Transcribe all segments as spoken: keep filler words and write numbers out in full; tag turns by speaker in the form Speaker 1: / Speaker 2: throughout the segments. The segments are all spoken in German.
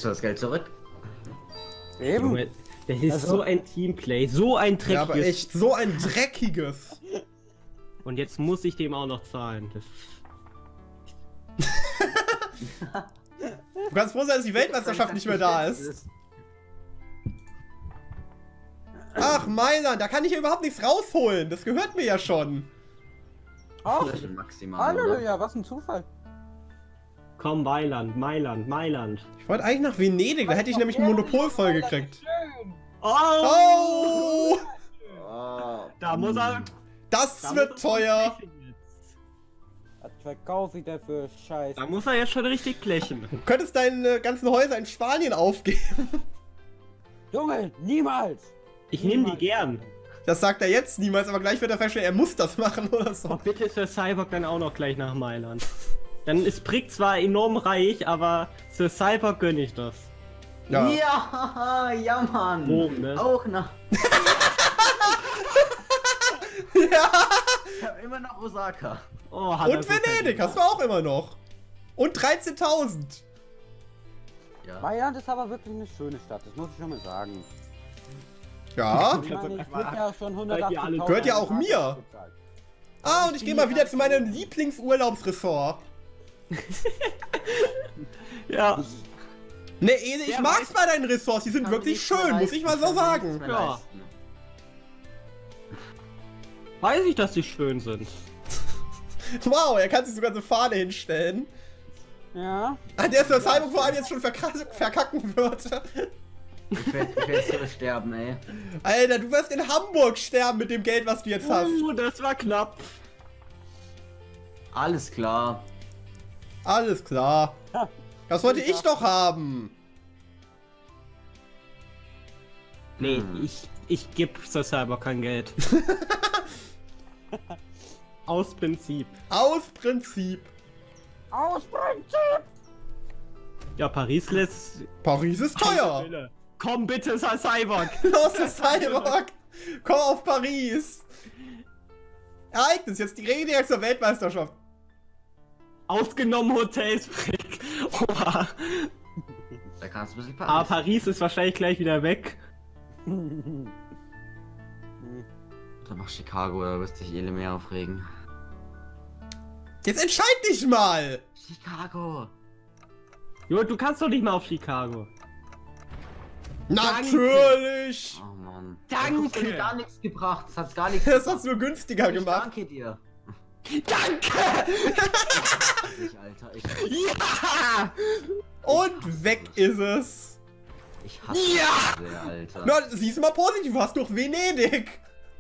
Speaker 1: Kriegst du das Geld zurück?
Speaker 2: Eben.
Speaker 3: Junge, das ist
Speaker 2: Also-
Speaker 3: so ein Teamplay, so ein dreckiges.
Speaker 4: Ja, aber echt, so ein dreckiges.
Speaker 3: Und jetzt muss ich dem auch noch zahlen. Das
Speaker 4: Du kannst froh sein, dass die Weltmeisterschaft nicht mehr da ist. Ach, Mailand, da kann ich ja überhaupt nichts rausholen. Das gehört mir ja schon.
Speaker 2: Ach,
Speaker 1: Das ist maximal, oder?
Speaker 2: Halleluja, was ein Zufall.
Speaker 3: Komm, Mailand, Mailand, Mailand.
Speaker 4: Ich wollte eigentlich nach Venedig, da hätte ich nämlich ein Monopol voll gekriegt.
Speaker 2: Schön.
Speaker 3: Oh!
Speaker 4: Oh!
Speaker 1: Oh.
Speaker 3: Da muss er.
Speaker 4: Das
Speaker 3: Da
Speaker 4: wird
Speaker 3: muss er
Speaker 4: teuer.
Speaker 3: schon blechen jetzt.
Speaker 2: Was verkaufe ich dafür? Scheiße.
Speaker 3: Da muss er jetzt schon richtig blechen.
Speaker 4: Du könntest deine ganzen Häuser in Spanien aufgeben.
Speaker 2: Junge, niemals.
Speaker 3: Ich nehme die gern.
Speaker 4: Das sagt er jetzt niemals, aber gleich wird er feststellen, er muss das machen oder
Speaker 3: Oh,
Speaker 4: so.
Speaker 3: bitte ist der Cyborg dann auch noch gleich nach Mailand. Dann ist Brick zwar enorm reich, aber Sir Cyborg gönne ich das.
Speaker 4: Ja.
Speaker 1: Ja, ja, Mann.
Speaker 3: Rom, ne?
Speaker 1: Auch nach.
Speaker 4: Ja.
Speaker 1: Ich hab immer noch Osaka.
Speaker 3: Oh, hat er
Speaker 4: Und
Speaker 3: so
Speaker 4: Venedig
Speaker 3: verdient.
Speaker 4: hast du auch immer noch. Und dreizehntausend.
Speaker 1: Ja.
Speaker 2: Mailand ist aber wirklich eine schöne Stadt, das muss ich schon mal sagen.
Speaker 4: Ja.
Speaker 2: Ich meine, ich krieg ja schon hundertachtzigtausend.
Speaker 4: Gehört ja auch mir. Ah, und ich gehe mal wieder zu meinem Lieblingsurlaubsressort.
Speaker 3: Ja.
Speaker 4: Ne, Ede, ich
Speaker 3: Der
Speaker 4: mag's
Speaker 3: weiß-
Speaker 4: bei deinen Ressorts, die sind
Speaker 1: Kann
Speaker 4: wirklich
Speaker 1: nichts mehr
Speaker 4: schön, muss
Speaker 1: leisten,
Speaker 4: ich mal so
Speaker 1: kann
Speaker 4: sagen.
Speaker 1: nichts mehr
Speaker 3: Ja.
Speaker 1: leisten.
Speaker 3: Weiß ich, dass die schön sind.
Speaker 4: Wow, er kann sich sogar eine Fahne hinstellen.
Speaker 2: Ja.
Speaker 4: An der Sir Cyborg vor allem jetzt schon verka verkacken wird.
Speaker 1: Ich werd, ich werd so sterben, ey.
Speaker 4: Alter, du wirst in Hamburg sterben mit dem Geld, was du jetzt hast.
Speaker 3: Uh, das war knapp.
Speaker 1: Alles klar.
Speaker 4: Alles klar.
Speaker 2: Ha.
Speaker 4: Das wollte ich doch haben.
Speaker 3: Nee,
Speaker 1: Hm.
Speaker 3: ich, ich geb Sir Cyborg kein Geld. Aus Prinzip.
Speaker 4: Aus Prinzip.
Speaker 2: Aus Prinzip.
Speaker 3: Ja, Paris lässt...
Speaker 4: Paris ist teuer.
Speaker 3: Komm bitte, Sir Cyborg.
Speaker 4: Los, Sir Cyborg. Komm auf Paris. Ereignis, jetzt die Rede direkt zur Weltmeisterschaft.
Speaker 3: Ausgenommen Hotels, Brick. Oha.
Speaker 1: Da kannst du ein bisschen
Speaker 3: Aber
Speaker 1: Paris.
Speaker 3: Paris ist wahrscheinlich gleich wieder weg.
Speaker 1: Dann mach Chicago, da wirst du dich eh mehr aufregen.
Speaker 4: Jetzt entscheid dich mal.
Speaker 1: Chicago.
Speaker 3: Jo, du kannst doch nicht mal auf Chicago.
Speaker 4: Natürlich.
Speaker 1: Oh Mann.
Speaker 3: Danke.
Speaker 1: Das hat mir gar nichts gebracht. Das hat's gar nichts
Speaker 4: Das
Speaker 1: gebracht.
Speaker 4: hast du günstiger
Speaker 1: Ich
Speaker 4: gemacht.
Speaker 1: danke dir.
Speaker 3: Danke!
Speaker 1: Ich, Alter. Ich,
Speaker 3: Ja!
Speaker 4: Und weg ist es.
Speaker 1: ich hasse
Speaker 3: Ja!
Speaker 1: dich sehr, Alter.
Speaker 4: Na, siehst du mal positiv, du hast doch Venedig.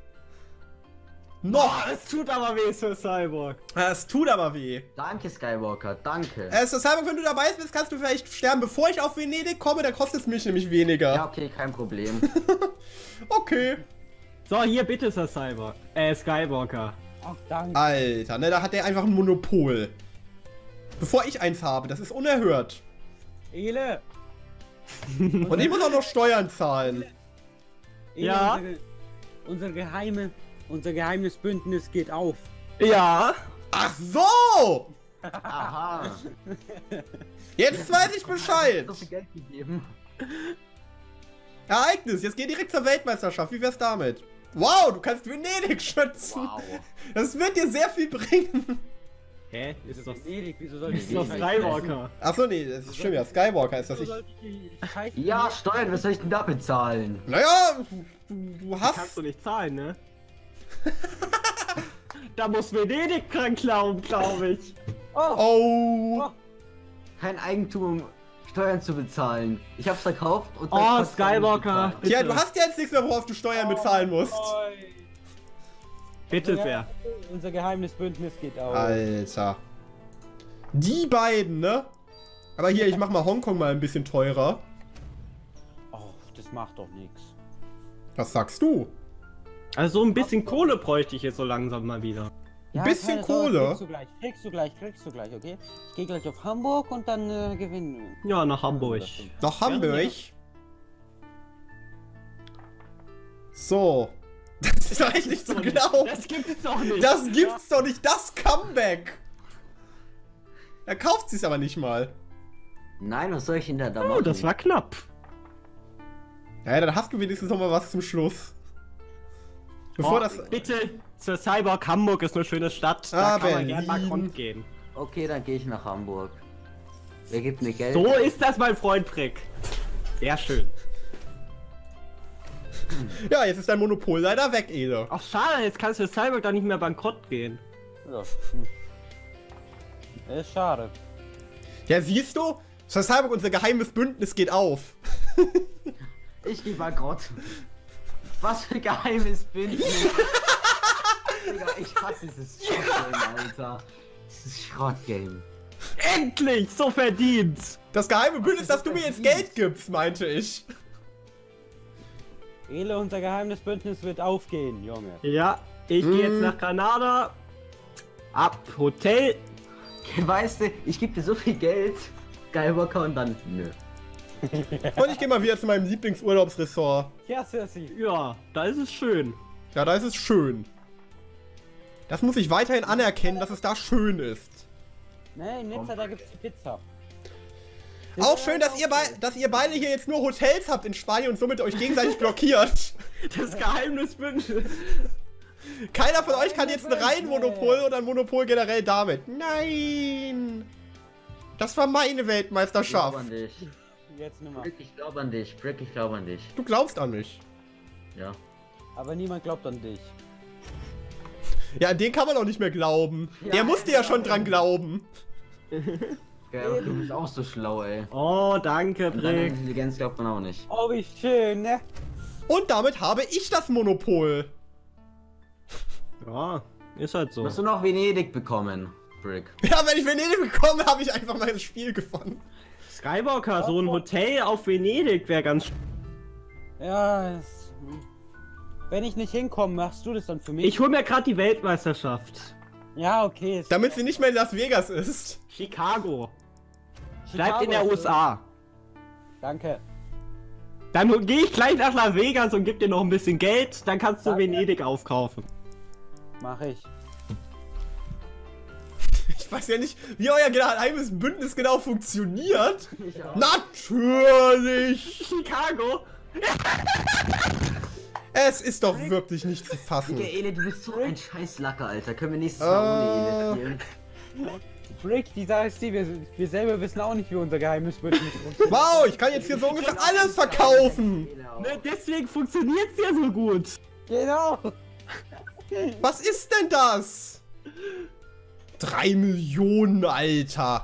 Speaker 4: Noch.
Speaker 3: Oh, es tut aber weh, Sir Cyborg.
Speaker 4: Es tut aber weh.
Speaker 1: Danke, Skywalker. Danke.
Speaker 4: Äh, Sir Cyborg, wenn du dabei bist, kannst du vielleicht sterben, bevor ich auf Venedig komme, dann kostet es mich nämlich weniger.
Speaker 1: Ja, okay, kein Problem.
Speaker 4: Okay.
Speaker 3: So, hier bitte, Sir Cyborg. Äh, Skywalker.
Speaker 2: Ach, danke.
Speaker 4: Alter, ne, da hat der einfach ein Monopol. Bevor ich eins habe, das ist unerhört.
Speaker 2: Ele.
Speaker 4: Und ich muss auch noch Steuern zahlen.
Speaker 2: Ele,
Speaker 3: Ja?
Speaker 2: Unsere, unser geheime, unser geheimes Bündnis geht auf.
Speaker 3: Ja.
Speaker 4: Ach so!
Speaker 1: Aha.
Speaker 4: Jetzt weiß ich Bescheid.
Speaker 1: So viel Geld gegeben.
Speaker 4: Ereignis, jetzt geh direkt zur Weltmeisterschaft. Wie wär's damit? Wow, du kannst Venedig schützen.
Speaker 1: Wow.
Speaker 4: Das wird dir sehr viel bringen.
Speaker 3: Hä? Ist doch,
Speaker 2: Venedig, wieso soll ich
Speaker 3: ist doch
Speaker 2: die
Speaker 3: Skywalker.
Speaker 4: Ach so, nee, das ist stimmt ja. Skywalker ist das.
Speaker 2: Wieso
Speaker 4: Ich,
Speaker 2: soll ich die Scheiße-
Speaker 1: Ja, Steuern, was soll ich denn da bezahlen?
Speaker 4: naja, du, du
Speaker 3: Kannst
Speaker 4: hast.
Speaker 3: du nicht zahlen, ne? Da muss Venedig dran glauben, glaube ich.
Speaker 2: Oh,
Speaker 4: Oh.
Speaker 1: Kein Eigentum, um Steuern zu bezahlen. Ich hab's verkauft und
Speaker 3: Oh,
Speaker 1: kostet er nicht
Speaker 3: Skywalker.
Speaker 1: bezahlt.
Speaker 4: Tja, du hast ja jetzt nichts mehr, worauf du Steuern bezahlen musst.
Speaker 2: oi.
Speaker 3: Bitte
Speaker 2: Ja,
Speaker 3: sehr.
Speaker 2: Unser geheimes Bündnis geht auf.
Speaker 4: Alter. Die beiden, ne? Aber hier, ich mach mal Hongkong mal ein bisschen teurer.
Speaker 2: Oh, das macht doch nichts.
Speaker 4: Was sagst du?
Speaker 3: Also so ein bisschen Kohle bräuchte ich jetzt so langsam mal wieder.
Speaker 2: Ja,
Speaker 4: bisschen
Speaker 2: keine Sorge,
Speaker 4: Kohle.
Speaker 2: Kriegst du gleich, kriegst du gleich, kriegst du gleich, okay? Ich gehe gleich auf Hamburg und dann äh, gewinnen wir.
Speaker 3: Ja, nach Hamburg.
Speaker 4: Nach Hamburg. So. Das ist doch echt nicht zu glauben.
Speaker 3: Das gibt's doch nicht.
Speaker 4: Das gibt's doch nicht, das Comeback. Er kauft sich's aber nicht mal.
Speaker 1: Nein, was soll ich denn da, da
Speaker 3: Oh,
Speaker 1: machen?
Speaker 3: das war knapp.
Speaker 4: Ja, dann hast du wenigstens noch mal was zum Schluss. Bevor
Speaker 3: Oh,
Speaker 4: das...
Speaker 3: bitte, zur Cyborg Hamburg ist eine schöne Stadt. Da
Speaker 4: Ah,
Speaker 3: kann man gerne mal
Speaker 4: Berlin.
Speaker 3: rundgehen.
Speaker 1: Okay, dann gehe ich nach Hamburg. Wer gibt mir Geld?
Speaker 3: So ist das, mein Freund Frick. Sehr schön.
Speaker 4: Ja, jetzt ist dein Monopol leider weg, Ede.
Speaker 3: Ach schade, jetzt kannst du Cyborg da nicht mehr bankrott gehen.
Speaker 2: Ja. Hm. Ist schade.
Speaker 4: Ja, siehst du? Cyborg, unser geheimes Bündnis geht auf.
Speaker 1: Ich geh bankrott. Was für geheimes Bündnis. Digga, ich hasse dieses Schrottgame, Alter. Dieses Schrottgame.
Speaker 3: Endlich, so verdient.
Speaker 4: Das geheime Bündnis,
Speaker 1: ist
Speaker 4: dass
Speaker 1: das
Speaker 4: du mir jetzt
Speaker 1: verdient?
Speaker 4: Geld gibst, meinte ich.
Speaker 2: Ele, unser geheimes Bündnis wird aufgehen, Junge.
Speaker 3: Ja, ich
Speaker 4: Hm.
Speaker 3: gehe jetzt nach Granada. Ab Hotel.
Speaker 1: Weißt du, ich gebe dir so viel Geld, Skywalker, und dann nö.
Speaker 4: Und ich gehe mal wieder zu meinem Lieblingsurlaubsressort.
Speaker 2: Ja, Cersei.
Speaker 3: Ja, da ist es schön.
Speaker 4: Ja, da ist es schön. Das muss ich weiterhin anerkennen, dass es da schön ist.
Speaker 2: Ne, in Nizza, da gibt's die Pizza.
Speaker 4: Auch schön, dass ihr, bei, dass ihr beide hier jetzt nur Hotels habt in Spanien und somit euch gegenseitig blockiert.
Speaker 3: Das Geheimnisbündnis.
Speaker 4: Keiner von euch kann jetzt ein Reihenmonopol oder ein Monopol generell damit. Nein! Das war meine
Speaker 1: Ich glaube
Speaker 4: Weltmeisterschaft.
Speaker 1: an dich.
Speaker 2: Jetzt nimmer.
Speaker 1: Brick, ich glaube an dich. Brick, ich glaube an dich.
Speaker 4: Du glaubst an mich.
Speaker 1: Ja.
Speaker 2: Aber niemand glaubt an dich.
Speaker 4: Ja, an den kann man auch nicht mehr glauben.
Speaker 1: Ja,
Speaker 4: Er musste ja schon dran glauben.
Speaker 1: Ja, aber du bist auch so schlau, ey.
Speaker 3: Oh, danke,
Speaker 1: Und deine
Speaker 3: Brick.
Speaker 1: Intelligenz glaubt man auch nicht.
Speaker 2: Oh, wie schön, ne?
Speaker 4: Und damit habe ich das Monopol.
Speaker 3: Ja, ist halt so.
Speaker 1: Musst du noch Venedig bekommen, Brick.
Speaker 4: Ja, wenn ich Venedig bekomme, habe ich einfach mal das Spiel gewonnen.
Speaker 3: Skywalker, so ein Hotel auf Venedig wäre ganz.
Speaker 2: Ja, es, wenn ich nicht hinkomme, machst du das dann für mich?
Speaker 3: Ich hol mir gerade die Weltmeisterschaft.
Speaker 2: Ja, okay. Ist
Speaker 4: Damit sie nicht mehr in Las Vegas ist.
Speaker 3: Chicago. Bleibt
Speaker 2: Chicago
Speaker 3: in der
Speaker 2: ist-
Speaker 3: U S A.
Speaker 2: Danke.
Speaker 3: Dann gehe ich gleich nach Las Vegas und gib dir noch ein bisschen Geld, dann kannst du
Speaker 2: Danke.
Speaker 3: Venedig aufkaufen.
Speaker 2: Mach ich.
Speaker 4: Ich weiß ja nicht, wie euer geheimes Bündnis genau funktioniert.
Speaker 1: Ich auch.
Speaker 4: Natürlich!
Speaker 3: Chicago?
Speaker 4: Es ist doch wirklich nicht zu fassen.
Speaker 1: Digga, Ele, du bist so ein scheiß Lacker, Alter. Können wir nächstes Mal ohne Ele spielen?
Speaker 2: Brick, die Sache ist die, wir, wir selber wissen auch nicht, wie unser geheimes Bündnis funktioniert.
Speaker 4: Wow, ich kann jetzt hier so ungefähr alles verkaufen.
Speaker 1: Ele auch.
Speaker 3: Ne, deswegen funktioniert's ja so gut.
Speaker 2: Genau.
Speaker 4: Was ist denn das? Drei Millionen, Alter.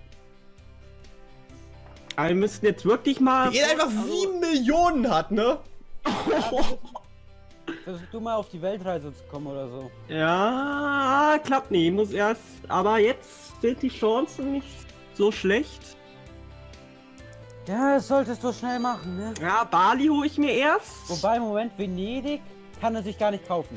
Speaker 3: Aber wir müssten jetzt wirklich mal.
Speaker 4: Die einfach sieben Millionen hat, ne?
Speaker 2: Versuch du mal auf die Weltreise zu kommen oder so.
Speaker 3: Ja, klappt nicht. Ich muss erst. Aber jetzt sind die Chancen nicht so schlecht.
Speaker 2: Ja, das solltest du schnell machen, ne?
Speaker 3: Ja, Bali hole ich mir erst.
Speaker 2: Wobei, Moment, Venedig kann er sich gar nicht kaufen.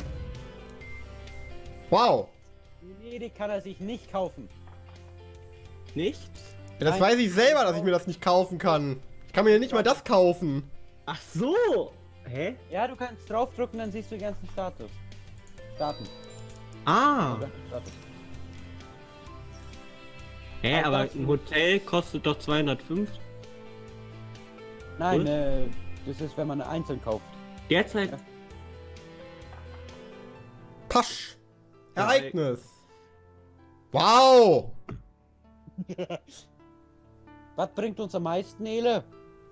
Speaker 4: Wow.
Speaker 2: Venedig kann er sich nicht kaufen.
Speaker 3: Nicht?
Speaker 4: Ja, das
Speaker 2: Nein.
Speaker 4: weiß ich selber, dass ich mir das nicht kaufen kann. Ich kann mir ja nicht mal das kaufen.
Speaker 3: Ach so. Hä?
Speaker 2: Ja, du kannst draufdrücken, dann siehst du den ganzen Status. Daten.
Speaker 3: Ah.
Speaker 2: Status.
Speaker 3: Hä,
Speaker 2: Aber
Speaker 3: aber
Speaker 2: das-
Speaker 3: ein Hotel kostet doch zweihundertfünf.
Speaker 2: Nein,
Speaker 3: Gut.
Speaker 2: äh, das ist, wenn man einzeln kauft.
Speaker 3: Derzeit.
Speaker 2: Ja.
Speaker 4: Pasch.
Speaker 3: Ja,
Speaker 4: Ereignis. Wow.
Speaker 2: Was bringt uns am meisten, Ele?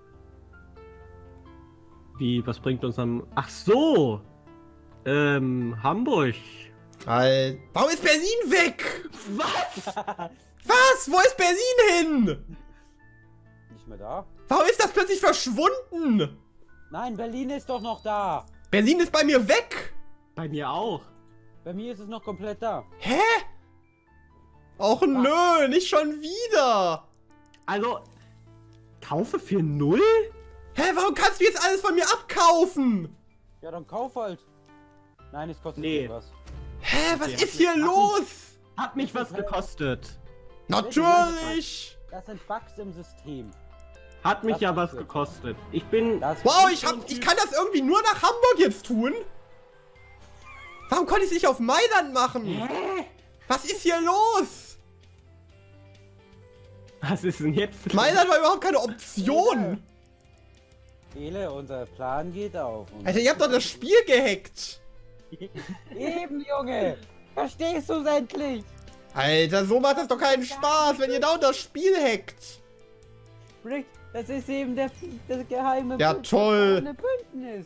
Speaker 3: Wie, was bringt uns am. Ach so! Ähm, Hamburg.
Speaker 4: Alter. Warum ist Berlin weg?
Speaker 3: Was?
Speaker 4: Was? Wo ist Berlin hin?
Speaker 2: Nicht mehr da?
Speaker 4: Warum ist das plötzlich verschwunden?
Speaker 2: Nein, Berlin ist doch noch da.
Speaker 4: Berlin ist bei mir weg.
Speaker 3: Bei mir auch.
Speaker 2: Bei mir ist es noch komplett da.
Speaker 4: Hä? Och nö, nicht schon wieder.
Speaker 3: Also, kaufe für null?
Speaker 4: Hä, warum kannst du jetzt alles von mir abkaufen?
Speaker 2: Ja, dann kauf halt. Nein, es kostet
Speaker 3: Nee.
Speaker 2: nicht was.
Speaker 4: Hä, was
Speaker 3: Okay,
Speaker 4: ist hier
Speaker 3: hat mich-
Speaker 4: los?
Speaker 3: Hat mich was gekostet.
Speaker 4: Natürlich.
Speaker 2: Das sind Bugs im System.
Speaker 3: Hat mich
Speaker 2: Das
Speaker 3: ja
Speaker 2: ist
Speaker 3: was
Speaker 2: gut.
Speaker 3: gekostet. Ich bin.
Speaker 2: Das
Speaker 4: Wow, ich, hab, ich kann das irgendwie nur nach Hamburg jetzt tun? Warum konnte ich es nicht auf Mailand machen?
Speaker 3: Hä?
Speaker 4: Was ist hier los?
Speaker 3: Was ist denn jetzt?
Speaker 4: Mailand war überhaupt keine Option.
Speaker 2: Ele, unser Plan geht auf.
Speaker 4: Alter, ihr habt doch das Spiel gehackt.
Speaker 2: Eben, Junge! Verstehst du es endlich?
Speaker 4: Alter, so macht das doch keinen Spaß, wenn ihr da das Spiel hackt.
Speaker 2: Rick, das ist eben der, das geheime
Speaker 4: Ja,
Speaker 2: Bünd-
Speaker 4: toll.
Speaker 2: das geheime Bündnis.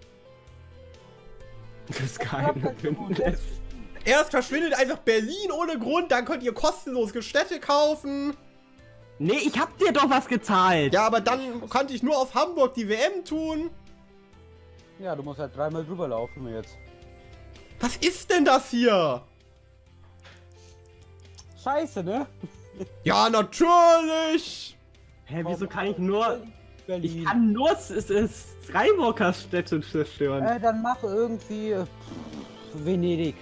Speaker 3: Das geheime Bündnis.
Speaker 4: Erst verschwindet einfach Berlin ohne Grund, dann könnt ihr kostenlos Städte kaufen.
Speaker 3: Nee, ich hab dir doch was gezahlt.
Speaker 4: Ja, aber dann konnte ich nur auf Hamburg die W M tun.
Speaker 2: Ja, du musst halt dreimal drüber laufen jetzt.
Speaker 4: Was ist denn das hier?
Speaker 2: Scheiße, ne?
Speaker 4: Ja, natürlich.
Speaker 3: Hä, wieso kann ich nur...
Speaker 2: Berlin.
Speaker 3: Ich kann nur es ist Skywalkers Städte zerstören.
Speaker 2: Äh, dann mach irgendwie äh, Venedig.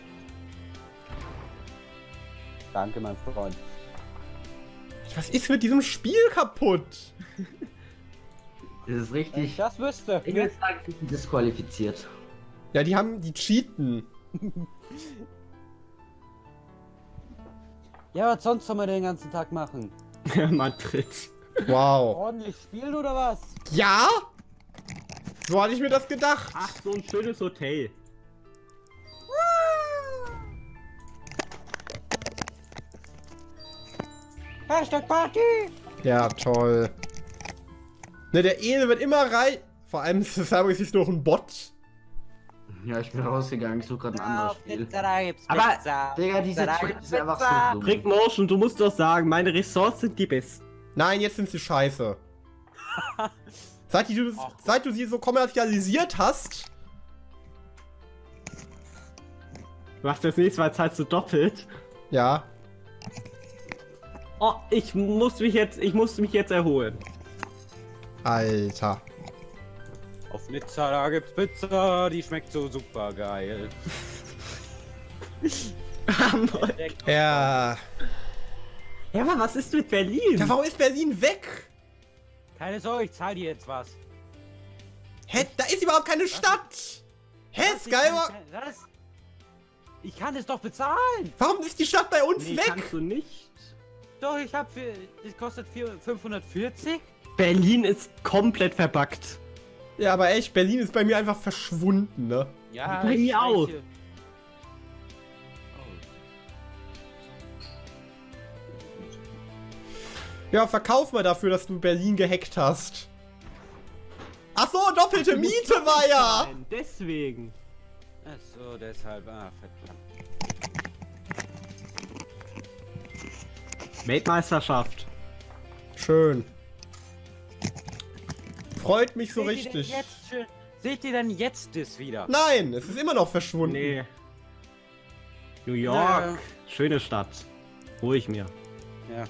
Speaker 2: Danke, mein Freund.
Speaker 4: Was ist mit diesem Spiel kaputt?
Speaker 1: Das ist
Speaker 2: Wenn ich
Speaker 1: richtig.
Speaker 2: das wüsste.
Speaker 1: Ich würde sagen, sie sind disqualifiziert.
Speaker 4: Ja, die haben, die cheaten.
Speaker 2: Ja, was sonst soll man den ganzen Tag machen?
Speaker 3: Madrid.
Speaker 4: Wow.
Speaker 2: Ordentlich spielen oder was?
Speaker 4: Ja? So hatte ich mir das gedacht.
Speaker 3: Ach, so ein schönes Hotel.
Speaker 2: Hashtag Party!
Speaker 4: Ja, toll. Ne, der Ele wird immer rein. Vor allem ist das aber ist noch ein Bot.
Speaker 1: Ja, ich bin rausgegangen, ich suche gerade ein anderes
Speaker 2: Auf
Speaker 1: Spiel.
Speaker 2: Pizza, da gibt's
Speaker 3: Aber,
Speaker 2: Pizza.
Speaker 1: Digga, diese
Speaker 2: Da
Speaker 1: Tricks
Speaker 2: gibt's
Speaker 1: sind einfach
Speaker 2: Pizza.
Speaker 1: so dumm.
Speaker 3: Rick Motion, du musst doch sagen, meine Ressorts sind die besten.
Speaker 4: Nein, jetzt sind sie scheiße. Seit du, seit du sie so kommerzialisiert hast.
Speaker 3: Du machst das nächste Mal zahlst du doppelt.
Speaker 4: Ja.
Speaker 3: Oh, ich muss mich jetzt, ich muss mich jetzt erholen.
Speaker 4: Alter.
Speaker 2: Auf Nizza, da gibt's Pizza, die schmeckt so super geil.
Speaker 4: Ja.
Speaker 3: Ja, aber was ist mit Berlin?
Speaker 4: Ja, warum ist Berlin weg?
Speaker 2: Keine Sorge, ich zahl dir jetzt was.
Speaker 4: Hä, da ist überhaupt keine Stadt. Hä,
Speaker 2: Was? Ich kann-
Speaker 4: Skywalker?
Speaker 2: Was? Ich kann es doch bezahlen!
Speaker 4: Warum ist die Stadt bei uns
Speaker 3: Nee,
Speaker 4: weg?
Speaker 3: kannst du nicht.
Speaker 2: Doch, ich hab für. Das kostet vier- fünfhundertvierzig?
Speaker 3: Berlin ist komplett verbuggt.
Speaker 4: Ja, aber echt, Berlin ist bei mir einfach verschwunden, ne?
Speaker 2: Ja,
Speaker 3: Bei mir auch.
Speaker 2: Scheiße.
Speaker 4: Ja, verkauf mal dafür, dass du Berlin gehackt hast. Ach so, doppelte Miete war ja.
Speaker 3: Nein, deswegen.
Speaker 2: Achso, deshalb. Ah, verdammt.
Speaker 3: Weltmeisterschaft.
Speaker 4: Schön. Freut mich so
Speaker 2: Seht ihr denn
Speaker 4: richtig.
Speaker 2: Jetzt schön, seht ihr denn jetzt das wieder?
Speaker 4: Nein, es ist immer noch verschwunden.
Speaker 3: Nee. New York.
Speaker 2: Naja.
Speaker 3: Schöne Stadt. Ruhig mir.
Speaker 2: Ja.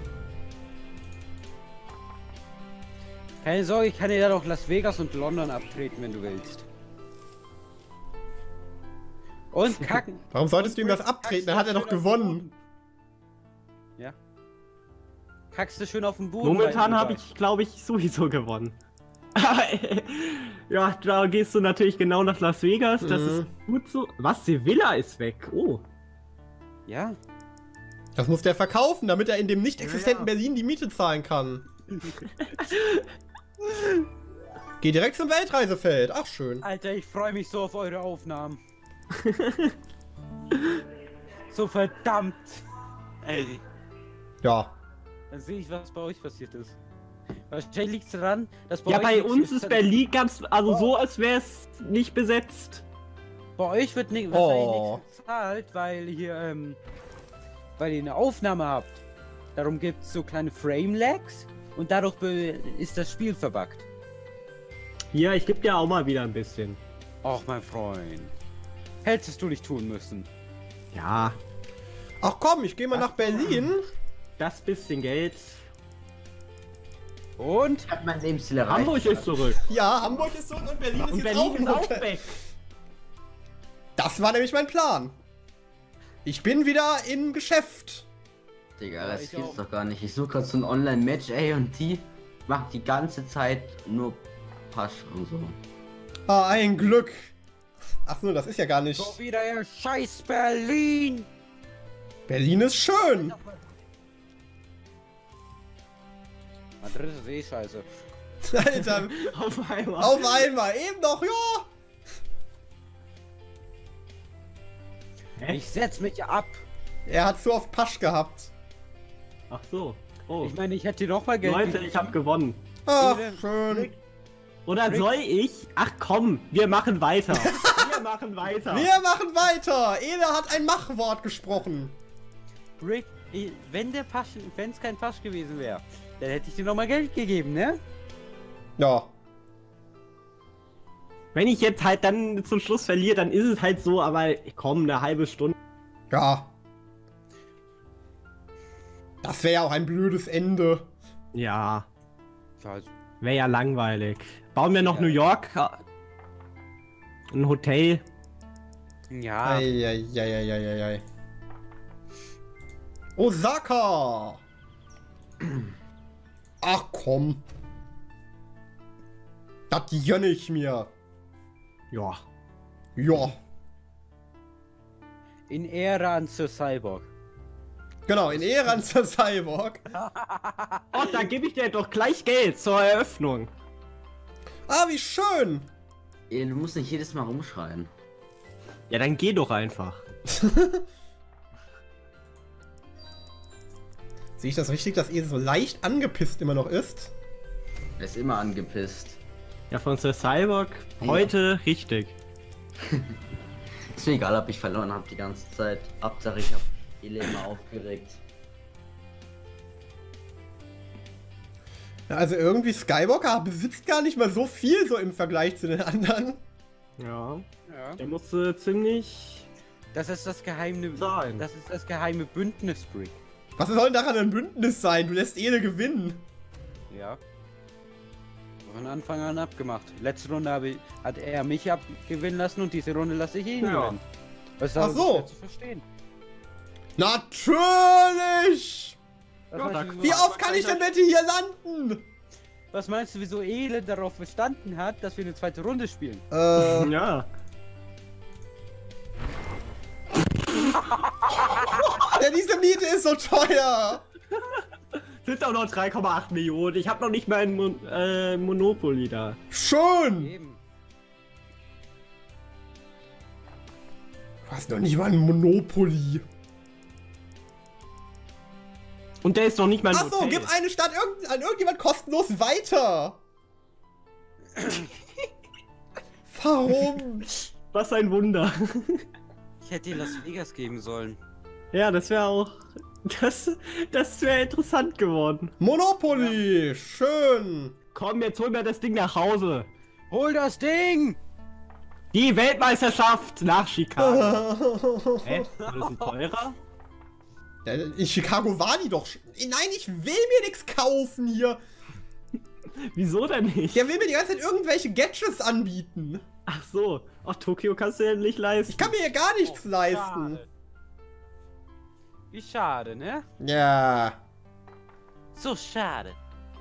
Speaker 2: Keine Sorge, ich kann dir da noch Las Vegas und London abtreten, wenn du willst. Und kacken.
Speaker 4: Warum solltest du ihm das abtreten? Dann hat er doch gewonnen.
Speaker 2: Ja. Kackst du schön auf den Boden.
Speaker 3: Momentan
Speaker 2: weil-
Speaker 3: habe ich, glaube ich, sowieso gewonnen. Ja, da gehst du natürlich genau nach Las Vegas. Das
Speaker 4: Mhm.
Speaker 3: ist gut so. Was? Sevilla ist weg. Oh.
Speaker 2: Ja.
Speaker 4: Das muss der verkaufen, damit er in dem nicht existenten
Speaker 3: Ja.
Speaker 4: Berlin die Miete zahlen kann. Geh direkt zum Weltreisefeld. Ach, schön.
Speaker 2: Alter, ich freue mich so auf eure Aufnahmen. So verdammt. Ey.
Speaker 4: Ja.
Speaker 2: Dann sehe ich, was bei euch passiert ist. Wahrscheinlich liegt es daran, dass bei
Speaker 3: Ja,
Speaker 2: euch
Speaker 3: bei
Speaker 2: nichts-
Speaker 3: uns ist Berlin ganz, also
Speaker 2: Oh.
Speaker 3: so, als wäre es nicht besetzt.
Speaker 2: Bei euch wird nicht,
Speaker 4: Oh.
Speaker 2: wahrscheinlich nichts bezahlt, weil hier, ähm, weil ihr eine Aufnahme habt. Darum gibt es so kleine Frame-Lags und dadurch be- ist das Spiel verbuggt.
Speaker 3: Ja, ich gebe dir auch mal wieder ein bisschen.
Speaker 2: Ach, mein Freund. Hättest du nicht tun müssen.
Speaker 3: Ja,
Speaker 4: Ach komm, ich gehe mal nach Berlin.
Speaker 3: das bisschen Geld.
Speaker 2: Und?
Speaker 1: Ich hab mein Lebensstil erreicht.
Speaker 3: Hamburg ist zurück.
Speaker 4: Ja, Hamburg ist zurück und Berlin ist
Speaker 3: Und
Speaker 4: jetzt
Speaker 3: Berlin
Speaker 4: auch
Speaker 3: ist auch
Speaker 4: zurück.
Speaker 3: weg.
Speaker 4: Das war nämlich mein Plan. Ich bin wieder im Geschäft.
Speaker 1: Digga,
Speaker 2: Ja,
Speaker 1: das
Speaker 2: ich
Speaker 1: gibt's
Speaker 2: auch.
Speaker 1: doch gar nicht. Ich suche gerade so ein Online-Match, ey, und die macht die ganze Zeit nur Pasch und so.
Speaker 4: Ah, ein Glück. Ach so, das ist ja gar nicht.
Speaker 2: So wieder ihr scheiß Berlin!
Speaker 4: Berlin ist schön.
Speaker 2: Madrid ist eh scheiße.
Speaker 4: Alter,
Speaker 3: Auf einmal.
Speaker 4: auf einmal, eben noch, ja.
Speaker 3: Hä?
Speaker 2: Ich setz mich ab.
Speaker 4: Er hat zu oft Pasch gehabt.
Speaker 3: Ach so. Oh.
Speaker 2: Ich meine, ich hätte dir noch mal Geld
Speaker 3: Leute,
Speaker 2: gegeben.
Speaker 3: ich habe gewonnen.
Speaker 4: Ach,
Speaker 2: Ele-
Speaker 4: schön.
Speaker 3: Oder
Speaker 2: Rick.
Speaker 3: soll ich? Ach komm, wir machen weiter. Wir machen weiter.
Speaker 4: Wir machen weiter. Ele hat ein Machwort gesprochen.
Speaker 2: Rick, ich- wenn der Pasch, wenn es kein Pasch gewesen wäre, dann hätte ich dir noch mal Geld gegeben, ne?
Speaker 4: Ja.
Speaker 3: Wenn ich jetzt halt dann zum Schluss verliere, dann ist es halt so, aber komm, eine halbe Stunde.
Speaker 4: Ja. Das wäre ja auch ein blödes Ende.
Speaker 3: Ja,
Speaker 2: Also,
Speaker 3: wäre ja langweilig. Bauen wir noch
Speaker 2: Ja.
Speaker 3: New York? Ein Hotel?
Speaker 2: ja.
Speaker 4: Eieieiei. Osaka! Ach komm. Das gönne ich mir.
Speaker 3: Ja.
Speaker 4: Ja.
Speaker 2: In Ehre an Sir Cyborg.
Speaker 4: Genau, in Ehre an Sir Cyborg.
Speaker 3: Oh, da gebe ich dir doch gleich Geld zur Eröffnung.
Speaker 4: Ah, wie schön.
Speaker 1: Ey, du musst nicht jedes Mal rumschreien.
Speaker 3: Ja, dann geh doch einfach.
Speaker 4: Sehe ich das richtig, dass ihr so leicht angepisst immer noch ist?
Speaker 1: Er ist immer angepisst.
Speaker 3: Ja, von Sir Cyborg
Speaker 1: Ja.
Speaker 3: heute richtig.
Speaker 1: Ist mir egal, ob ich verloren habe die ganze Zeit. Hauptsache ich habe die Leben aufgeregt.
Speaker 4: Ja, also irgendwie Skywalker besitzt gar nicht mal so viel so im Vergleich zu den anderen.
Speaker 3: Ja.
Speaker 2: Ja.
Speaker 3: Der musste ziemlich
Speaker 2: Das ist das geheime.
Speaker 3: sein.
Speaker 2: Das ist das geheime Bündnis, Brick.
Speaker 4: Was soll denn daran ein Bündnis sein? Du lässt Ele gewinnen.
Speaker 2: Ja. Von Anfang an abgemacht. Letzte Runde habe ich, hat er mich abgewinnen lassen und diese Runde lasse ich ihn
Speaker 3: Ja.
Speaker 2: gewinnen. Was ist
Speaker 4: Ach
Speaker 2: da
Speaker 4: so.
Speaker 2: schwer zu verstehen?
Speaker 4: Natürlich!
Speaker 2: Was,
Speaker 3: Ja,
Speaker 2: meinst
Speaker 3: da-
Speaker 2: du,
Speaker 4: Wie
Speaker 2: wieso-
Speaker 4: oft kann ich denn bitte hier landen?
Speaker 2: was meinst du, wieso Ele darauf bestanden hat, dass wir eine zweite Runde spielen?
Speaker 4: Äh,
Speaker 3: Ja.
Speaker 4: ja, diese Miete ist so teuer.
Speaker 3: Sind doch noch drei Komma acht Millionen. Ich habe noch nicht mal ein Mon äh, Monopoly da.
Speaker 4: Schön.
Speaker 2: Eben.
Speaker 4: Du hast noch nicht mal ein Monopoly.
Speaker 3: Und der ist noch nicht mal ein
Speaker 4: Ach so,
Speaker 3: Hotel.
Speaker 4: gib eine Stadt irgend an irgendjemand kostenlos weiter. Warum?
Speaker 3: Was ein Wunder.
Speaker 2: Ich hätte dir Las Vegas geben sollen.
Speaker 3: Ja, das wäre auch... Das, das wäre interessant geworden.
Speaker 4: Monopoly, schön.
Speaker 3: Komm, jetzt hol mir das Ding nach Hause.
Speaker 2: Hol das Ding!
Speaker 3: Die Weltmeisterschaft nach Chicago. Hä? War das ein teurer?
Speaker 4: Ja, in Chicago war die doch. sch- Nein, ich will mir nichts kaufen hier.
Speaker 3: Wieso denn nicht?
Speaker 4: Der will mir die ganze Zeit irgendwelche Gadgets anbieten.
Speaker 3: Ach so. Ach, Tokio kannst du ja nicht leisten.
Speaker 4: Ich kann mir hier gar nichts leisten.
Speaker 2: Schade. Wie schade, ne?
Speaker 4: Ja.
Speaker 2: So schade.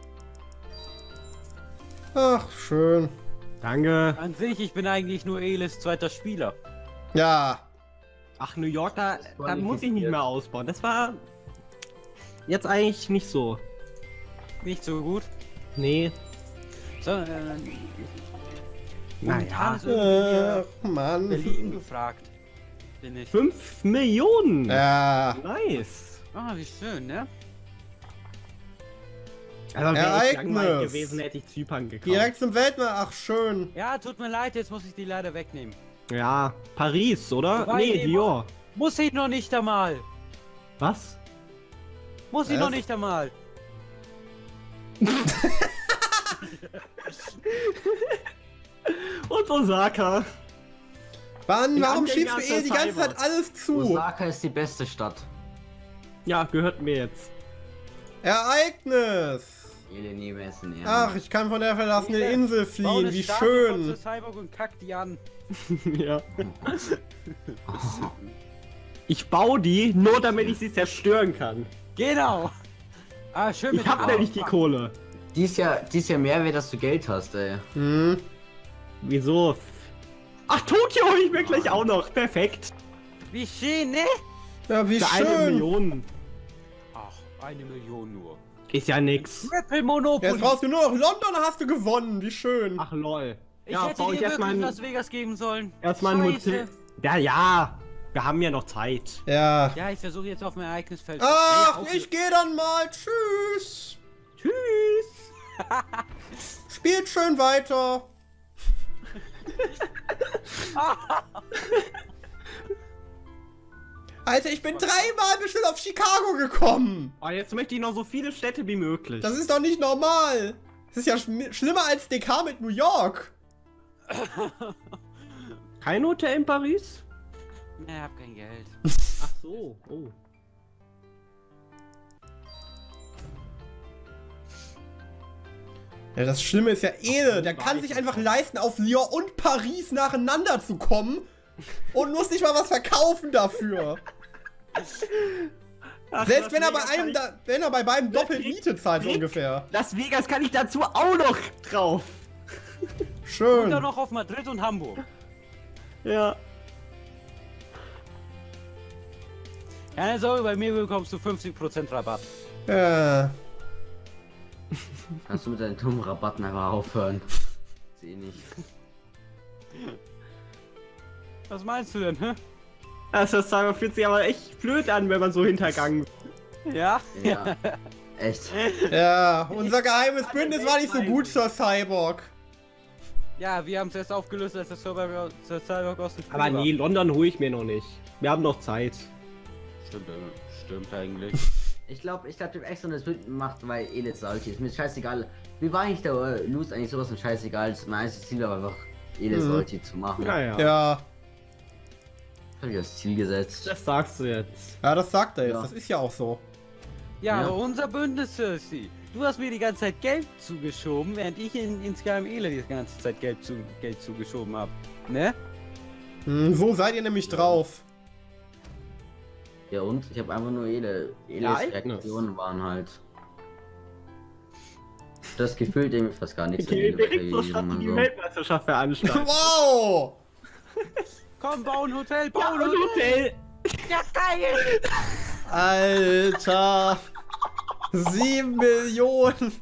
Speaker 4: Ach, schön.
Speaker 3: Danke.
Speaker 2: An sich, ich bin eigentlich nur Eles zweiter Spieler.
Speaker 4: Ja.
Speaker 3: Ach, New York, da, da muss ich nicht
Speaker 1: qualifiziert.
Speaker 3: mehr ausbauen. Das war jetzt eigentlich nicht so.
Speaker 2: Nicht so gut.
Speaker 3: Nee.
Speaker 2: So, äh, momentan
Speaker 3: Naja.
Speaker 2: ist irgendwie
Speaker 4: Ach, Mann.
Speaker 2: Berlin gefragt. Bin ich.
Speaker 3: fünf Millionen.
Speaker 4: Ja.
Speaker 3: Nice.
Speaker 2: Ah, wie schön, ne?
Speaker 3: Aber wäre echt
Speaker 4: Ereignis.
Speaker 3: langweilig gewesen, hätte ich Zypern gekauft.
Speaker 4: Direkt zum Weltmeister. Ach, schön.
Speaker 2: Ja, tut mir leid, jetzt muss ich die leider wegnehmen.
Speaker 3: Ja, Paris, oder?
Speaker 2: Wobei,
Speaker 3: nee,
Speaker 2: nee,
Speaker 3: Dior.
Speaker 2: Muss ich noch nicht einmal.
Speaker 3: Was?
Speaker 2: Muss ich
Speaker 4: Was?
Speaker 2: noch nicht einmal.
Speaker 3: Und Osaka.
Speaker 4: Mann,
Speaker 3: In
Speaker 4: warum
Speaker 3: Anhänger
Speaker 4: schiebst du eh
Speaker 3: zur
Speaker 4: die ganze
Speaker 3: Cyber.
Speaker 4: Zeit alles zu?
Speaker 1: Osaka ist die beste Stadt.
Speaker 3: Ja, gehört mir jetzt.
Speaker 4: Ereignis.
Speaker 1: Ele nie messen, ja.
Speaker 4: Ach, ich kann von der verlassenen
Speaker 2: Ile,
Speaker 4: Insel
Speaker 2: Bau
Speaker 4: fliehen.
Speaker 2: eine
Speaker 4: Wie
Speaker 2: Statue
Speaker 4: schön.
Speaker 2: von Cyborg und kack die an.
Speaker 3: Ja. Ich baue die, nur damit ich sie zerstören kann.
Speaker 2: Genau. Ah, schön
Speaker 3: Ich hab nämlich die Kohle.
Speaker 1: Dies Jahr, dies Jahr mehr wert, dass du Geld hast, ey.
Speaker 4: Hm.
Speaker 3: Wieso? Ach, Tokio hol ich mir gleich auch noch. Perfekt.
Speaker 2: Wie schön, ne?
Speaker 4: Ja, wie
Speaker 3: Für eine
Speaker 4: schön.
Speaker 3: Million.
Speaker 2: Ach, eine Million nur.
Speaker 3: Ist ja nix.
Speaker 2: Triple Monopoly.
Speaker 4: Jetzt brauchst du nur noch London, dann hast du gewonnen. Wie schön.
Speaker 3: Ach lol.
Speaker 2: Ich
Speaker 3: Ja,
Speaker 2: hätte
Speaker 3: baue
Speaker 2: dir
Speaker 3: ich erstmal
Speaker 2: wirklich
Speaker 3: ein,
Speaker 2: Las Vegas geben sollen.
Speaker 3: erstmal ein
Speaker 2: Scheiße.
Speaker 3: Hotel. Ja, ja. Wir haben ja noch Zeit.
Speaker 4: Ja.
Speaker 2: Ja, ich versuche jetzt auf mein Ereignisfeld.
Speaker 4: Ach,
Speaker 2: Ey, auf-
Speaker 4: ich gehe dann mal. Tschüss.
Speaker 3: Tschüss.
Speaker 4: Spielt schön weiter. Alter, ich bin dreimal bestimmt auf Chicago gekommen.
Speaker 3: Oh, jetzt möchte ich noch so viele Städte wie möglich.
Speaker 4: Das ist doch nicht normal. Das ist ja schm schlimmer als D K mit New York.
Speaker 3: Kein Hotel in Paris?
Speaker 2: Nee, hab kein Geld.
Speaker 3: Ach so. Oh.
Speaker 4: Ja, das Schlimme ist ja Ede. Der kann sich einfach leisten, auf Lyon und Paris nacheinander zu kommen und muss nicht mal was verkaufen dafür.
Speaker 3: Ach,
Speaker 4: Selbst
Speaker 3: Las
Speaker 4: wenn er bei
Speaker 3: Vegas
Speaker 4: einem,
Speaker 3: kann
Speaker 4: da, wenn er bei beiden doppelt
Speaker 3: Rick,
Speaker 4: Miete zahlt, so
Speaker 3: Rick.
Speaker 4: ungefähr.
Speaker 3: ich, Las Vegas kann ich dazu auch noch drauf.
Speaker 2: Und
Speaker 4: Schön.
Speaker 2: dann noch auf Madrid und Hamburg.
Speaker 3: Ja.
Speaker 2: Keine Sorge, bei mir bekommst du fünfzig Prozent Rabatt.
Speaker 4: Ja.
Speaker 1: Kannst du mit deinen dummen Rabatten einfach aufhören? Seh nicht.
Speaker 2: Was meinst du denn, hä?
Speaker 3: Also, das Cyber fühlt sich aber echt blöd an, wenn man so hintergangen wird.
Speaker 2: Ja?
Speaker 1: Ja. Echt.
Speaker 4: Ja, unser geheimes Bündnis war nicht so gut zur Cyborg.
Speaker 2: Ja, wir haben es erst aufgelöst, als der Server der Cyborg aus dem Spiel
Speaker 3: Aber
Speaker 2: war.
Speaker 3: nee, London hole ich mir noch nicht. Wir haben noch Zeit.
Speaker 1: Stimmt, äh, stimmt eigentlich. Ich glaube, ich glaube, ich hab extra das Bild gemacht, weil Elite Salty ist. Mir ist scheißegal. Wie war eigentlich der äh, Loose eigentlich sowas von scheißegal? Das mein einziges Ziel war einfach, Elite
Speaker 4: Mhm.
Speaker 1: Salty zu machen.
Speaker 3: Ja, ja.
Speaker 4: Ja.
Speaker 1: Hab ich das Ziel gesetzt.
Speaker 3: Das sagst du jetzt.
Speaker 4: Ja, das sagt er jetzt.
Speaker 1: Ja.
Speaker 4: Das ist ja auch so.
Speaker 2: Ja,
Speaker 1: Ja.
Speaker 2: aber unser Bündnis, Cersei. Du hast mir die ganze Zeit Geld zugeschoben, während ich in, insgeheim Ele die ganze Zeit Geld, zu, Geld zugeschoben habe. Ne?
Speaker 4: Hm, so seid ihr nämlich drauf.
Speaker 1: Ja und? Ich habe einfach nur Ele. Eles
Speaker 3: Ja,
Speaker 1: Reaktionen waren halt. Das gefühlt irgendwie fast gar nichts.
Speaker 3: Okay,
Speaker 1: in
Speaker 3: direkt
Speaker 1: Ele
Speaker 3: so schaffen die
Speaker 1: so.
Speaker 3: Weltmeisterschaft veranstalten.
Speaker 4: Wow!
Speaker 2: Komm, bau ein Hotel, bau
Speaker 3: Ja,
Speaker 2: ein
Speaker 3: und
Speaker 2: Hotel!
Speaker 3: Hotel.
Speaker 2: Ja, geil!
Speaker 4: Alter! Sieben Millionen!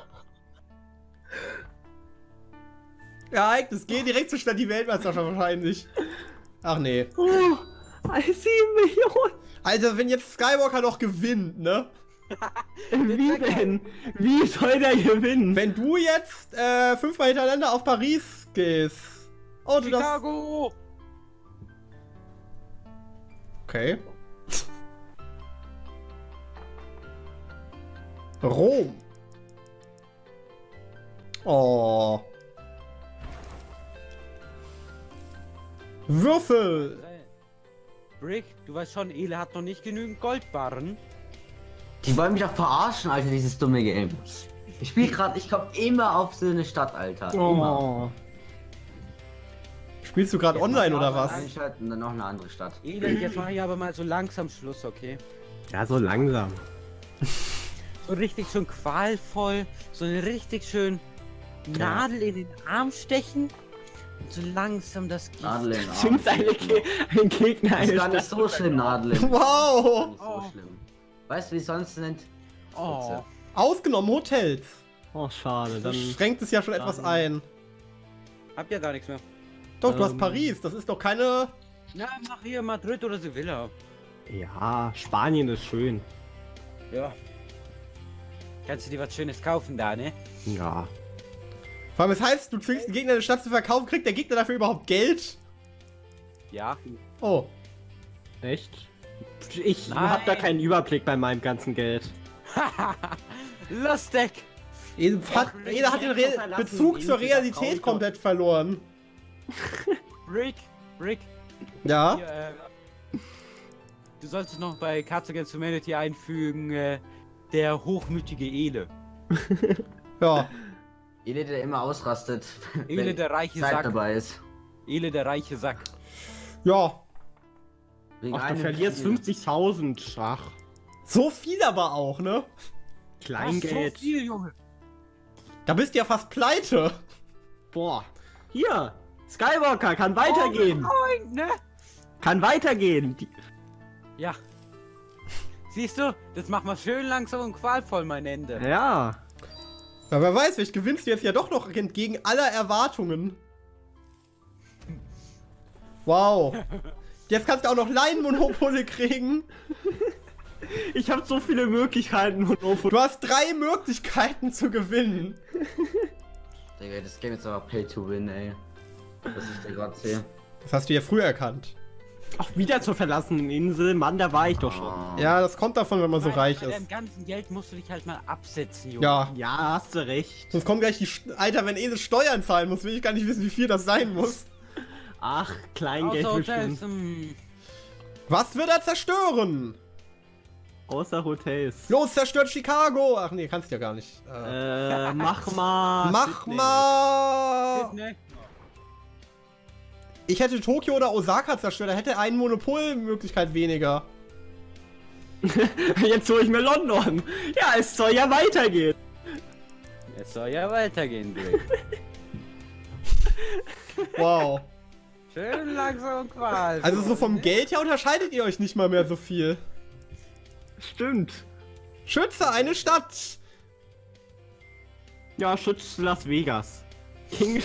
Speaker 4: Ja, das geht direkt so schnell die Weltmeisterschaft wahrscheinlich. Ach nee.
Speaker 3: Oh, sieben Millionen.
Speaker 4: Also wenn jetzt Skywalker noch gewinnt, ne?
Speaker 3: Wie denn? Wie soll der gewinnen?
Speaker 4: Wenn du jetzt äh, fünfmal hintereinander auf Paris gehst. Oh, du das.
Speaker 2: Chicago!
Speaker 4: Okay. Rom. Oh. Würfel.
Speaker 2: Brick, du weißt schon, Ele hat noch nicht genügend Goldbarren.
Speaker 1: Die wollen mich doch verarschen, Alter, dieses dumme Game. Ich spiel gerade, ich komm immer auf so eine Stadt, Alter. Immer.
Speaker 3: Oh.
Speaker 4: Spielst du gerade online oder was?
Speaker 1: Eine Stadt und dann noch eine andere Stadt.
Speaker 2: Ele, jetzt mache ich aber mal so langsam Schluss, okay?
Speaker 3: Ja, so langsam.
Speaker 2: So richtig schön qualvoll, so eine richtig schön Nadel in den Arm stechen und so langsam das Gift.
Speaker 1: Nadel in den Arm.
Speaker 3: Sind eine Ge ein Gegner
Speaker 1: Das ist
Speaker 3: eine
Speaker 1: gar nicht
Speaker 3: Stadt.
Speaker 1: so schlimm, Nadel im
Speaker 4: Wow.
Speaker 1: Nicht so
Speaker 2: Oh.
Speaker 1: schlimm. Weißt du, wie es sonst nennt?
Speaker 2: Oh,
Speaker 4: Ausgenommen Hotels.
Speaker 3: Oh, schade.
Speaker 4: Das
Speaker 3: Dann
Speaker 4: schränkt es ja schon etwas
Speaker 3: dann-
Speaker 4: ein.
Speaker 2: hab ja gar nichts mehr.
Speaker 4: Doch, du hast
Speaker 3: Ähm.
Speaker 4: Paris. Das ist doch keine...
Speaker 2: Na, mach hier Madrid oder Sevilla.
Speaker 3: ja, Spanien ist schön.
Speaker 2: Ja. Kannst du dir was Schönes kaufen da, ne?
Speaker 3: Ja.
Speaker 4: Vor allem, es heißt, du zwingst den Gegner eine Stadt zu verkaufen, kriegt der Gegner dafür überhaupt Geld?
Speaker 2: Ja.
Speaker 4: Oh.
Speaker 3: Echt? Ich
Speaker 2: Nein.
Speaker 3: hab da keinen Überblick bei meinem ganzen Geld.
Speaker 2: Lustig!
Speaker 4: Jeder hat,
Speaker 3: Rick,
Speaker 4: jeder hat den
Speaker 3: die
Speaker 4: Re
Speaker 3: verlassen
Speaker 4: Bezug
Speaker 3: ihn
Speaker 4: zur
Speaker 3: wieder
Speaker 4: Realität
Speaker 3: Frauen-
Speaker 4: komplett verloren.
Speaker 2: Rick, Rick,
Speaker 4: Ja?
Speaker 2: hier, äh, du solltest noch bei Cards Against Humanity einfügen, äh, der hochmütige Ele.
Speaker 4: Ja.
Speaker 1: Ele, der immer ausrastet,
Speaker 2: Ele,
Speaker 1: wenn
Speaker 2: der reiche
Speaker 1: Zeit
Speaker 2: Sack.
Speaker 1: dabei ist.
Speaker 2: Ele, der reiche Sack.
Speaker 4: Ja.
Speaker 1: Wegen
Speaker 3: Ach, du
Speaker 1: einem
Speaker 3: verlierst
Speaker 1: Spiel.
Speaker 3: fünfzigtausend. Ach,
Speaker 4: So viel aber auch, ne?
Speaker 3: Kleingeld.
Speaker 2: So viel, Junge.
Speaker 4: Da bist du ja fast pleite.
Speaker 3: Boah. Hier. Skywalker kann weitergehen.
Speaker 2: Oh, nein, ne?
Speaker 3: Kann weitergehen. Die,
Speaker 2: Ja. Siehst du, das macht mal schön langsam und qualvoll, mein Ende.
Speaker 3: Ja.
Speaker 4: Aber wer weiß, vielleicht gewinnst du jetzt ja doch noch entgegen aller Erwartungen. Wow. Jetzt kannst du auch noch Laienmonopole kriegen.
Speaker 3: Ich habe so viele Möglichkeiten.
Speaker 4: Du hast drei Möglichkeiten zu gewinnen.
Speaker 1: Digga, das Game ist aber Pay to Win, ey. Was ich dir gerade sehe.
Speaker 4: Das hast du ja früher erkannt.
Speaker 3: Auch wieder zur verlassenen Insel. Mann, da war ich doch schon.
Speaker 1: Oh.
Speaker 4: Ja, das kommt davon, wenn man so
Speaker 2: Bei-
Speaker 4: reich
Speaker 2: bei
Speaker 4: ist.
Speaker 2: deinem ganzen Geld musst du dich halt mal absetzen, Junge.
Speaker 4: Ja.
Speaker 3: Ja, hast du recht.
Speaker 4: Sonst kommen gleich die... St- Alter, wenn Edel Steuern zahlen muss, will ich gar nicht wissen, wie viel das sein muss.
Speaker 3: Ach, Kleingeld
Speaker 2: Außer
Speaker 3: bestimmt.
Speaker 2: Hotels, hm.
Speaker 4: Was wird er zerstören?
Speaker 3: Außer Hotels.
Speaker 4: Los, zerstört Chicago! Ach nee, kannst ja gar nicht. Äh,
Speaker 3: Äh, mach mal.
Speaker 4: mach
Speaker 3: Sydney.
Speaker 4: mal!
Speaker 2: Disney.
Speaker 4: Ich hätte Tokio oder Osaka zerstört, da hätte eine Monopolmöglichkeit weniger.
Speaker 3: Jetzt hole ich mir London. Ja, es soll ja weitergehen.
Speaker 2: Es soll ja weitergehen, Greg.
Speaker 4: Wow.
Speaker 2: Schön langsam und qualvoll.
Speaker 4: Also so vom Geld her unterscheidet ihr euch nicht mal mehr so viel.
Speaker 3: Stimmt.
Speaker 4: Schütze eine Stadt!
Speaker 3: Ja, schützt Las Vegas. King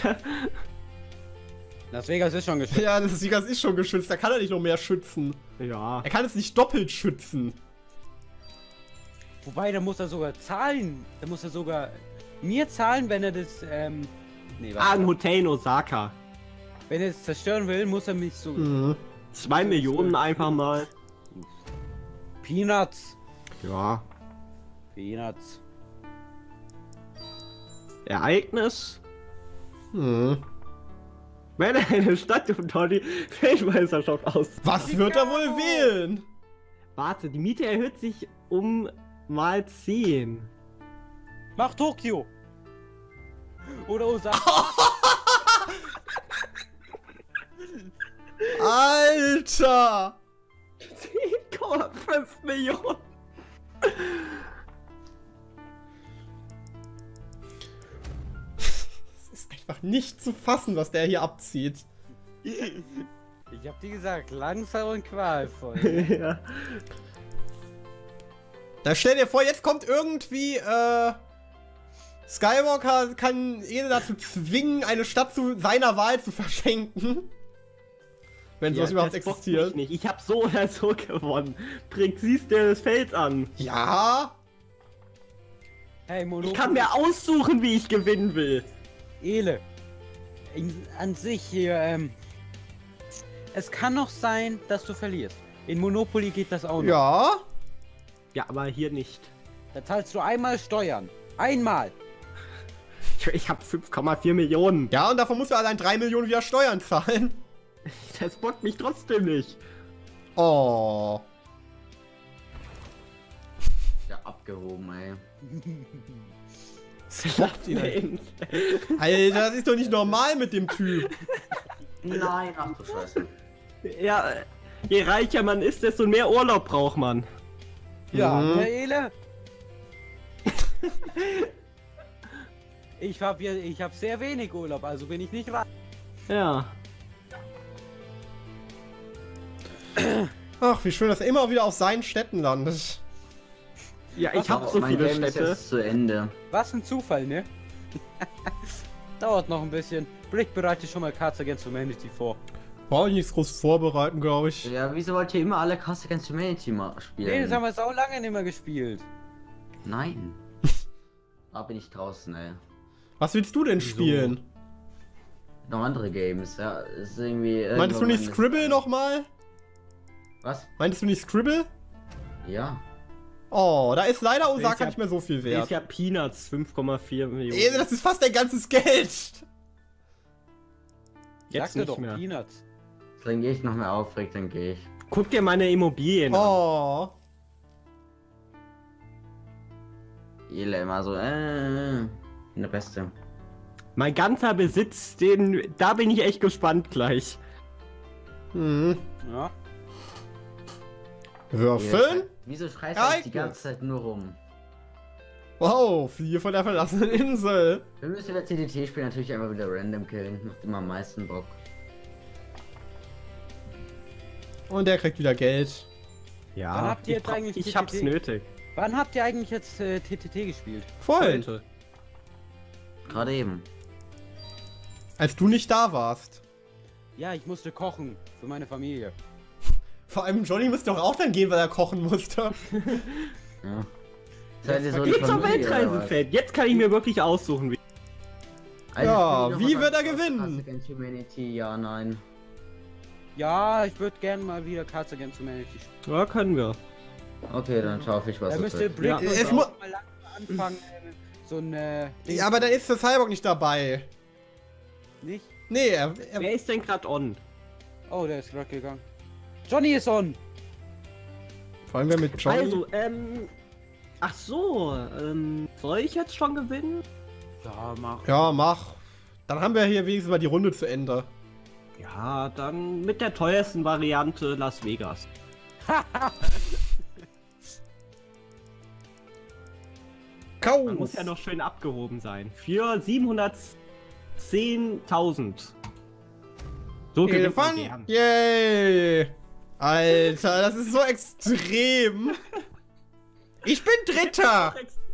Speaker 2: Las Vegas ist schon geschützt.
Speaker 4: Ja, das Vegas ist schon geschützt, da kann er nicht noch mehr schützen.
Speaker 3: Ja.
Speaker 4: Er kann es nicht doppelt schützen.
Speaker 2: Wobei, da muss er sogar zahlen. Da muss er sogar mir zahlen, wenn er das, ähm... Nee,
Speaker 3: Ah, ein
Speaker 2: warte.
Speaker 3: Hotel in Osaka.
Speaker 2: Wenn er es zerstören will, muss er mich so...
Speaker 4: Mhm.
Speaker 3: Zwei Millionen einfach mal.
Speaker 2: Peanuts.
Speaker 3: Ja.
Speaker 2: Peanuts.
Speaker 3: Ereignis.
Speaker 4: Mhm.
Speaker 3: Wenn eine Stadt unter die Weltmeisterschaft aus.
Speaker 4: Was wird er wohl wählen?
Speaker 3: Warte, die Miete erhöht sich um mal zehn.
Speaker 2: Mach Tokio. Oder Osaka.
Speaker 4: Alter!
Speaker 3: zehn Komma fünf Millionen.
Speaker 4: Es ist einfach nicht zu fassen, was der hier abzieht.
Speaker 2: Ich hab dir gesagt, langsam und qualvoll.
Speaker 3: Ja.
Speaker 4: Da stell dir vor, jetzt kommt irgendwie, äh... Skywalker kann Ede dazu zwingen, eine Stadt zu seiner Wahl zu verschenken. Wenn sowas
Speaker 3: Ja,
Speaker 4: überhaupt
Speaker 3: das bockt
Speaker 4: existiert.
Speaker 3: mich nicht. Ich hab so oder so gewonnen. Bringt siehst dir das Feld an.
Speaker 4: Ja?
Speaker 2: Hey, Monopoly.
Speaker 3: Ich kann mir aussuchen, wie ich gewinnen will.
Speaker 2: Ele. In, an sich hier, ähm... Es kann noch sein, dass du verlierst. In Monopoly geht das auch noch.
Speaker 4: Ja?
Speaker 3: Ja, aber hier nicht.
Speaker 2: Da zahlst du einmal Steuern. Einmal.
Speaker 3: Ich, ich hab fünf Komma vier Millionen.
Speaker 4: Ja, und davon musst du allein drei Millionen wieder Steuern zahlen.
Speaker 3: Das bockt mich trotzdem nicht.
Speaker 4: Oh.
Speaker 1: Ja, abgehoben, ey.
Speaker 4: Bockt ihn halt. Alter, das ist doch nicht normal mit dem Typ.
Speaker 1: Nein, ach du Scheiße.
Speaker 3: Ja, je reicher man ist, desto mehr Urlaub braucht man.
Speaker 2: Ja,
Speaker 4: Mhm.
Speaker 2: ne, Ele? Ich hab hier, ich hab sehr wenig Urlaub, also bin ich nicht reich.
Speaker 3: Ja.
Speaker 4: Ach, wie schön, dass er immer wieder auf seinen Städten landet.
Speaker 3: Ja, ich hab
Speaker 1: Aber
Speaker 3: so
Speaker 1: mein
Speaker 3: viele
Speaker 1: Game ist
Speaker 3: Städte.
Speaker 1: jetzt zu Ende.
Speaker 2: Was ein Zufall, ne? Dauert noch ein bisschen. Blick bereite schon mal Cards Against Humanity vor.
Speaker 4: Brauche ich nichts groß vorbereiten, glaube ich.
Speaker 1: Ja, wieso wollt ihr immer alle Cards Against Humanity mal spielen?
Speaker 2: Nee, das haben wir sau lange nicht mehr gespielt.
Speaker 1: Nein. Da bin ich draußen, ey.
Speaker 4: Was willst du denn spielen?
Speaker 1: Noch andere Games, ja. Ist irgendwie.
Speaker 4: Meintest du nicht
Speaker 1: irgendwann-
Speaker 4: Scribble nochmal?
Speaker 1: Was?
Speaker 4: Meintest du nicht Scribble?
Speaker 1: Ja.
Speaker 4: Oh, da ist leider
Speaker 3: Der ist
Speaker 4: Osaka
Speaker 3: ja-
Speaker 4: nicht mehr so viel
Speaker 3: Der
Speaker 4: wert.
Speaker 3: ist ja Peanuts, fünf Komma vier Millionen.
Speaker 4: Ey, das ist fast dein ganzes Geld.
Speaker 3: Jetzt
Speaker 2: Sagte
Speaker 3: nicht
Speaker 2: doch,
Speaker 3: mehr.
Speaker 2: Peanuts.
Speaker 1: Dann gehe ich noch mehr aufregt, dann gehe ich.
Speaker 3: Guck dir meine Immobilien an.
Speaker 4: Oh.
Speaker 1: Ele immer so, äh. bin der Beste.
Speaker 3: Mein ganzer Besitz, den, da bin ich echt gespannt gleich.
Speaker 4: Hm.
Speaker 2: Ja.
Speaker 4: Würfeln?
Speaker 1: Wieso schreist du eigentlich die
Speaker 4: Ereignis.
Speaker 1: ganze Zeit nur rum?
Speaker 4: Wow, fliehe von der verlassenen Insel.
Speaker 1: Wir müssen über C D T spielen natürlich einfach wieder random killen. Macht immer am meisten Bock.
Speaker 4: Und der kriegt wieder Geld.
Speaker 3: Ja,
Speaker 2: Wann habt ihr
Speaker 3: ich,
Speaker 2: jetzt eigentlich
Speaker 3: ich
Speaker 2: T T T?
Speaker 3: hab's nötig.
Speaker 2: Wann habt ihr eigentlich jetzt äh, T T T gespielt?
Speaker 4: Voll.
Speaker 3: Heute.
Speaker 1: Gerade eben.
Speaker 4: Als du nicht da warst.
Speaker 2: Ja, ich musste kochen für meine Familie.
Speaker 4: Vor allem Johnny musste doch auch dann gehen, weil er kochen musste.
Speaker 1: Ja. Seid ihr so
Speaker 3: Geht
Speaker 1: eine
Speaker 3: zur
Speaker 1: Familie, oder was?
Speaker 3: Weltreisefeld. Jetzt kann ich mir wirklich aussuchen, wie.
Speaker 1: Also
Speaker 4: Ja,
Speaker 1: ich will
Speaker 4: wie
Speaker 1: noch
Speaker 4: wird er
Speaker 1: was
Speaker 4: gewinnen?
Speaker 1: Cards Against Humanity, ja, nein.
Speaker 2: Ja, ich würde gerne mal wieder Cards Against Humanity spielen.
Speaker 3: Ja, können wir.
Speaker 1: Okay, dann schaue ich, was
Speaker 2: Da
Speaker 1: es
Speaker 2: müsste
Speaker 1: wird.
Speaker 2: Brick
Speaker 3: Ja,
Speaker 2: uns
Speaker 4: es
Speaker 2: auch
Speaker 4: mu-
Speaker 2: mal langsam anfangen, äh, so ein äh, Ding
Speaker 4: Ja, aber dann ist der Cyborg nicht dabei.
Speaker 2: nicht.
Speaker 4: Nee, er, er,
Speaker 3: Wer ist denn gerade on?
Speaker 2: Oh, der ist gerade gegangen. Johnny ist on.
Speaker 4: vor allem wer mit Johnny.
Speaker 3: Also, ähm. Ach so, ähm. Soll ich jetzt schon gewinnen?
Speaker 2: Ja, mach.
Speaker 4: Ja, mach. Dann haben wir hier wenigstens mal die Runde zu Ende.
Speaker 3: Ja, dann mit der teuersten Variante Las Vegas.
Speaker 4: Kauf.
Speaker 3: Man muss ja noch schön abgehoben sein. Für siebenhundertzehntausend. So gewinnt man
Speaker 4: Elefant.
Speaker 3: gern.
Speaker 4: Yay. Alter, das ist so extrem. Ich bin Dritter.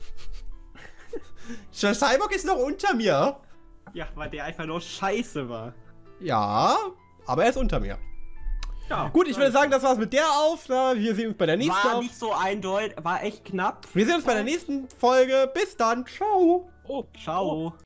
Speaker 4: Der Cyborg ist noch unter mir.
Speaker 3: Ja, weil der einfach nur scheiße war.
Speaker 4: Ja, aber er ist unter mir.
Speaker 3: Ja,
Speaker 4: Gut, ich würde sagen, das war's mit der Aufnahme. Wir sehen uns bei der nächsten
Speaker 3: war
Speaker 4: Auf
Speaker 3: nicht so eindeutig, war echt knapp.
Speaker 4: Wir sehen uns bei der nächsten Folge. Bis dann. Ciao.
Speaker 2: Oh,
Speaker 3: Ciao.